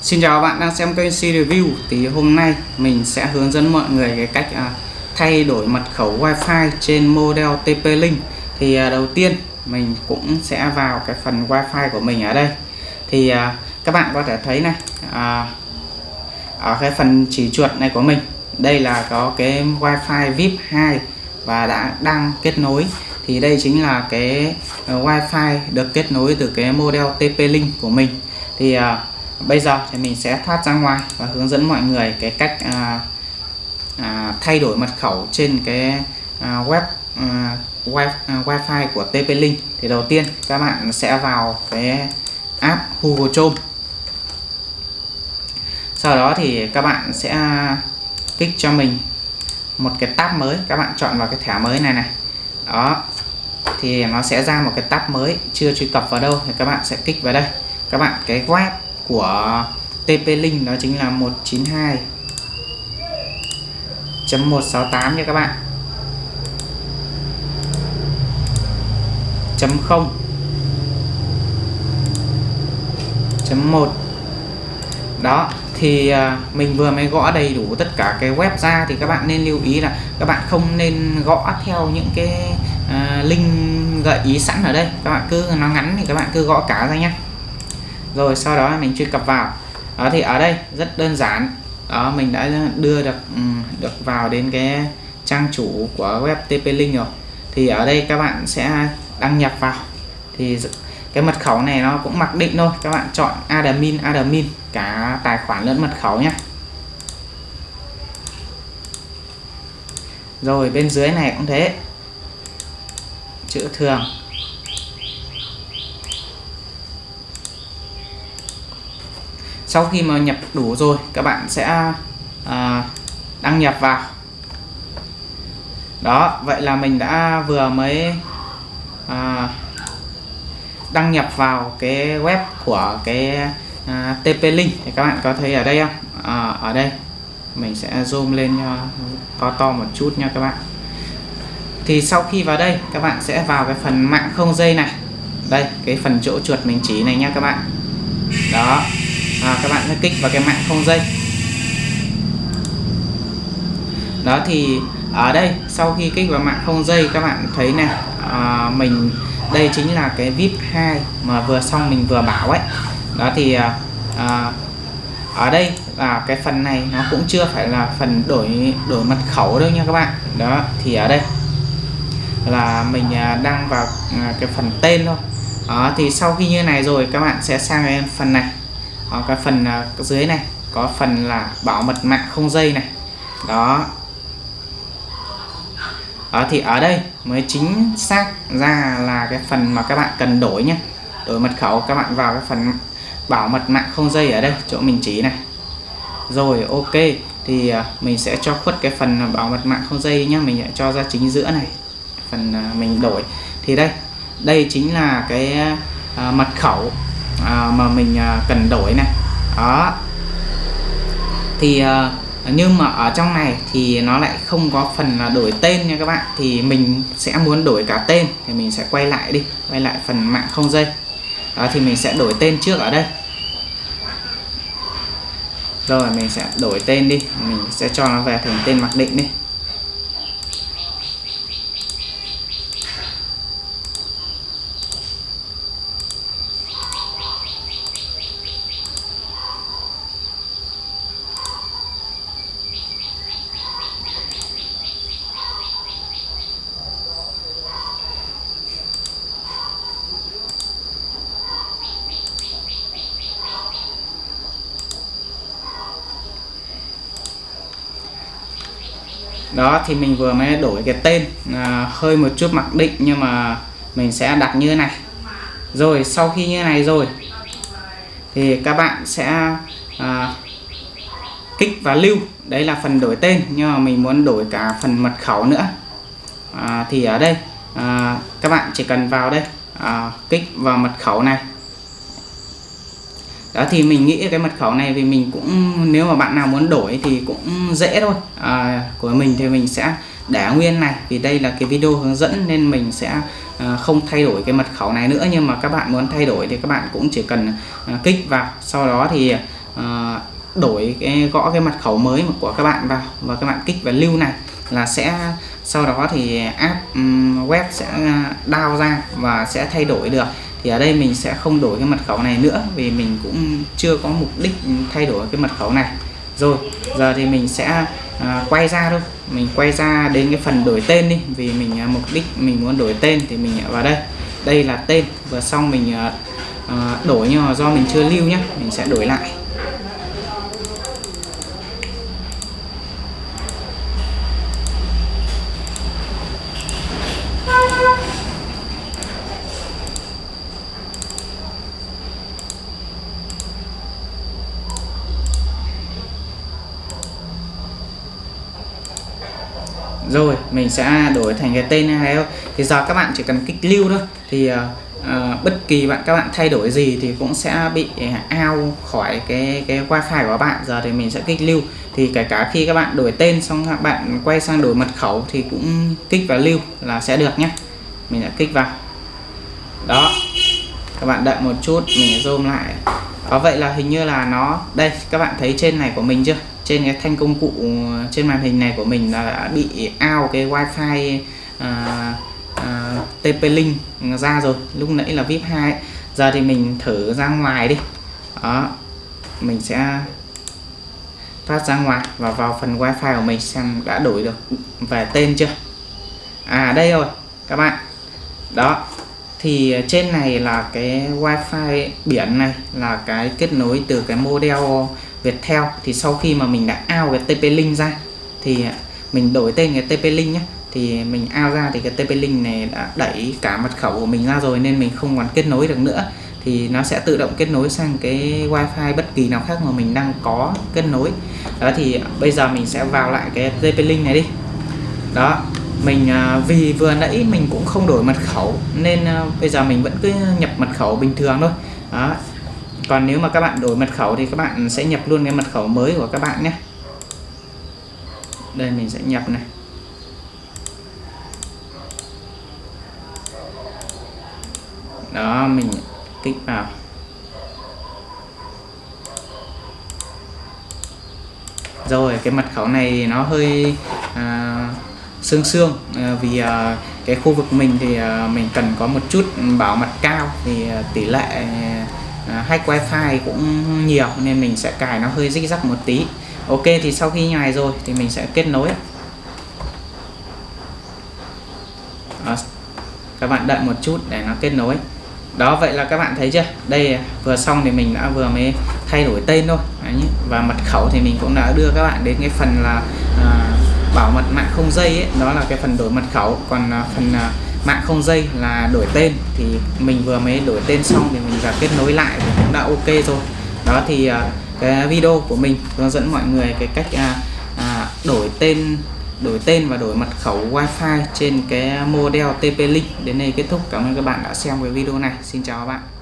Xin chào bạn đang xem kênh C Review. Thì hôm nay mình sẽ hướng dẫn mọi người cái cách thay đổi mật khẩu Wi-Fi trên model TP-Link. Thì đầu tiên mình cũng sẽ vào cái phần Wi-Fi của mình ở đây. Thì các bạn có thể thấy này, ở cái phần chỉ chuột này của mình, đây là có cái Wi-Fi VIP 2 và đang kết nối. Thì đây chính là cái Wi-Fi được kết nối từ cái model TP-Link của mình. Thì bây giờ thì mình sẽ thoát ra ngoài và hướng dẫn mọi người cái cách thay đổi mật khẩu trên cái Wi-Fi của TP-Link. Thì đầu tiên các bạn sẽ vào cái app Google Chrome. Sau đó thì các bạn sẽ kích cho mình một cái tab mới, các bạn chọn vào cái thẻ mới này này. Đó, thì nó sẽ ra một cái tab mới chưa truy cập vào đâu, thì các bạn sẽ kích vào đây. Các bạn cái web của TP-Link đó chính là 192.168 nha các bạn. .0 .1 đó. Thì mình vừa mới gõ đầy đủ tất cả cái web ra, thì các bạn nên lưu ý là các bạn không nên gõ theo những cái link gợi ý sẵn ở đây. Các bạn cứ nó ngắn thì các bạn cứ gõ cả ra nhé. Rồi sau đó mình truy cập vào. Đó, thì ở đây rất đơn giản. Đó, mình đã đưa được vào đến cái trang chủ của web TP-Link rồi. Thì ở đây các bạn sẽ đăng nhập vào. Thì cái mật khẩu này nó cũng mặc định thôi, các bạn chọn admin cả tài khoản lẫn mật khẩu nhé. Rồi bên dưới này cũng thế, chữ thường. Sau khi mà nhập đủ rồi, các bạn sẽ đăng nhập vào. Đó, vậy là mình đã vừa mới đăng nhập vào cái web của cái TP-Link. Thì các bạn có thấy ở đây không? Ở đây mình sẽ zoom lên to một chút nha các bạn. Thì sau khi vào đây, các bạn sẽ vào cái phần mạng không dây này. Đây, cái phần chỗ chuột mình chỉ này nha các bạn. Đó, các bạn sẽ kích vào cái mạng không dây. Đó, thì ở đây sau khi kích vào mạng không dây, các bạn thấy này, mình đây chính là cái VIP 2 mà mình vừa bảo ấy. Đó, thì ở đây là cái phần này nó cũng chưa phải là phần đổi mật khẩu đâu nha các bạn. Đó, thì ở đây là mình đang vào cái phần tên thôi. Đó, thì sau khi như này rồi, các bạn sẽ sang cái phần này. Cái phần dưới này có phần là bảo mật mạng không dây này. Đó. Đó, thì ở đây mới chính xác ra là cái phần mà các bạn cần đổi nhé. Đổi mật khẩu, các bạn vào cái phần bảo mật mạng không dây ở đây, chỗ mình chỉ này. Rồi ok, thì mình sẽ cho khuất cái phần bảo mật mạng không dây nhé. Mình sẽ cho ra chính giữa này, phần mình đổi. Thì đây chính là cái mật khẩu mà mình cần đổi này. Đó. Thì nhưng mà ở trong này thì nó lại không có phần là đổi tên nha các bạn. Thì mình sẽ muốn đổi cả tên, thì mình sẽ quay lại phần mạng không dây. Đó, thì mình sẽ đổi tên trước ở đây. Rồi mình sẽ đổi tên đi, mình sẽ cho nó về thành tên mặc định đi. Đó, thì mình vừa mới đổi cái tên, hơi một chút mặc định, nhưng mà mình sẽ đặt như thế này. Rồi sau khi như thế này rồi thì các bạn sẽ kích và lưu. Đấy là phần đổi tên, nhưng mà mình muốn đổi cả phần mật khẩu nữa. Thì ở đây các bạn chỉ cần vào đây, kích vào mật khẩu này. Đó, thì mình nghĩ cái mật khẩu này vì mình cũng, nếu mà bạn nào muốn đổi thì cũng dễ thôi. Của mình thì mình sẽ để nguyên này, vì đây là cái video hướng dẫn nên mình sẽ không thay đổi cái mật khẩu này nữa. Nhưng mà các bạn muốn thay đổi thì các bạn cũng chỉ cần kích vào, sau đó thì đổi gõ cái mật khẩu mới của các bạn vào và các bạn kích vào lưu này là sẽ sau đó thì app web sẽ down ra và sẽ thay đổi được. Thì ở đây mình sẽ không đổi cái mật khẩu này nữa vì mình cũng chưa có mục đích thay đổi cái mật khẩu này. Rồi giờ thì mình sẽ quay ra thôi, mình quay ra đến cái phần đổi tên đi, vì mình mục đích mình muốn đổi tên thì mình vào đây là tên. Vừa xong mình đổi nhưng mà do mình chưa lưu nhé, mình sẽ đổi lại. Rồi mình sẽ đổi thành cái tên này thôi. Thì giờ các bạn chỉ cần kích lưu thôi, thì bất kỳ các bạn thay đổi gì thì cũng sẽ bị out khỏi cái wifi của bạn. Giờ thì mình sẽ kích lưu, thì kể cả khi các bạn đổi tên xong các bạn quay sang đổi mật khẩu thì cũng kích vào lưu là sẽ được nhé. Mình sẽ kích vào đó, các bạn đợi một chút mình zoom lại. Có vậy là hình như là nó đây, các bạn thấy trên này của mình chưa, trên cái thanh công cụ trên màn hình này của mình là đã bị out cái wifi TP-Link ra rồi, lúc nãy là VIP 2 ấy. Giờ thì mình thử ra ngoài đi đó, mình sẽ thoát ra ngoài và vào phần wifi của mình xem đã đổi được về tên chưa. Đây rồi các bạn đó, thì trên này là cái wifi biển này là cái kết nối từ cái model Viettel. Thì sau khi mà mình đã out cái TP-Link ra thì mình đổi tên cái TP-Link nhé, thì mình out ra thì cái TP-Link này đã đẩy cả mật khẩu của mình ra rồi nên mình không còn kết nối được nữa, thì nó sẽ tự động kết nối sang cái wifi bất kỳ nào khác mà mình đang có kết nối đó. Thì bây giờ mình sẽ vào lại cái TP-Link này đi đó. Mình vì vừa nãy mình cũng không đổi mật khẩu nên bây giờ mình vẫn cứ nhập mật khẩu bình thường thôi đó. Còn nếu mà các bạn đổi mật khẩu thì các bạn sẽ nhập luôn cái mật khẩu mới của các bạn nhé. Đây mình sẽ nhập này. Đó, mình kích vào. Rồi cái mật khẩu này nó hơi sương vì cái khu vực mình thì mình cần có một chút bảo mật cao, thì tỷ lệ hack wifi cũng nhiều nên mình sẽ cài nó hơi rích rắc một tí. Ok, thì sau khi như này rồi thì mình sẽ kết nối đó, các bạn đợi một chút để nó kết nối đó. Vậy là các bạn thấy chưa, đây vừa xong thì mình đã vừa mới thay đổi tên thôi. Đấy, và mật khẩu thì mình cũng đã đưa các bạn đến cái phần là bảo mật mạng không dây ấy, đó là cái phần đổi mật khẩu. Còn phần mạng không dây là đổi tên, thì mình vừa mới đổi tên xong thì mình đã kết nối lại thì cũng đã ok rồi đó. Thì cái video của mình hướng dẫn mọi người cái cách đổi tên và đổi mật khẩu wifi trên cái model TP-Link đến đây kết thúc. Cảm ơn các bạn đã xem cái video này. Xin chào các bạn.